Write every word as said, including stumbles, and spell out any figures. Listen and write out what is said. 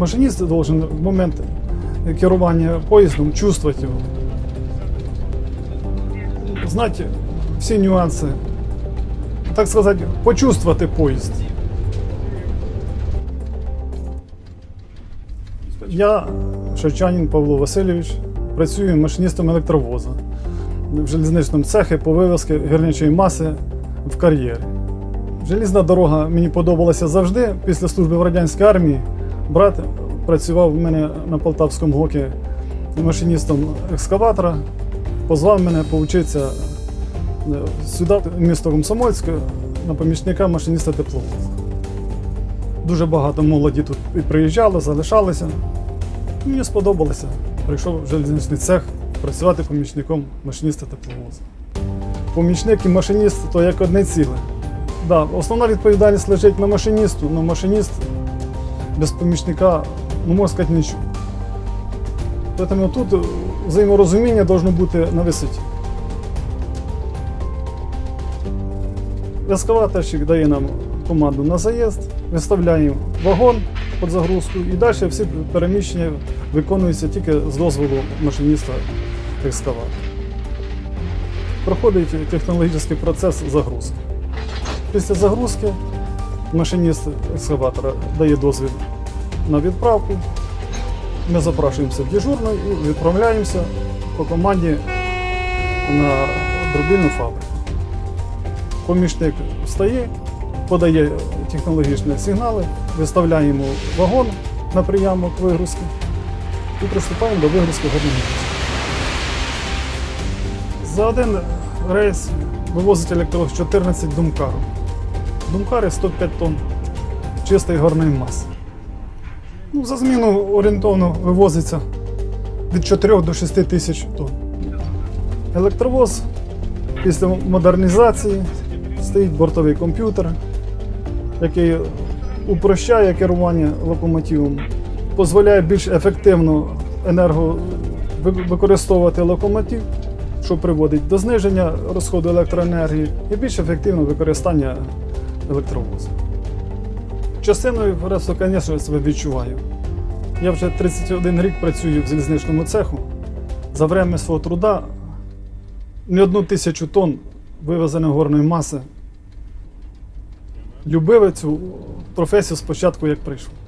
Машинист должен в момент керування поїздом чувствовать его, знать всі нюанси, так сказати, почувствувати поїзд. Я, Шачанин Павло Васильович, працюю машиністом електровоза в залізничному цехі по вивозці гірничої маси в кар'єрі. Желізна дорога мені подобалася завжди. Після служби в радянській армії брат працював у мене на Полтавському ГОКі машиністом екскаватора, позвав мене повчитися сюди, в місто Комсомольське, на помічника машиніста тепловоза. Дуже багато молоді тут і приїжджало, залишалися. Мені сподобалося. Прийшов в залізничний цех працювати помічником машиніста тепловоза. Помічник і машиніст – то як одне ціле. Да, основна відповідальність лежить на машиністу, але машиніст без помічника, ну, можна сказати, нічого. Тому тут взаєморозуміння повинно бути на висоті. Ескаваторщик дає нам команду на заїзд, виставляємо вагон під загрузку і далі всі переміщення виконуються тільки з дозволу машиніста екскаватора. Проходить технологічний процес загрузки. Після загрузки машиніст екскаватора дає дозвіл на відправку. Ми запрошуємося в дежурну і відправляємося по команді на дробільну фабрику. Помічник встає, подає технологічні сигнали, виставляємо вагон на приямок вигрузки і приступаємо до вигрузки горної маси. За один рейс вивозить електровоз чотирнадцять думкарів. Думкари сто п'ять тонн чистої горної маси. Ну, за зміну орієнтовно вивозиться від чотирьох до шести тисяч тонн. Електровоз після модернізації стоїть бортовий комп'ютер, який упрощає керування локомотивом, дозволяє більш ефективно енерго використовувати локомотив, що приводить до зниження розходу електроенергії і більш ефективного використання електровозу. Частиною Феррексpo, звісно, себе відчуваю. Я вже тридцять один рік працюю в залізничному цеху. За время свого труда не одну тисячу тонн вивезеної горної маси. Любив цю професію спочатку, як прийшов.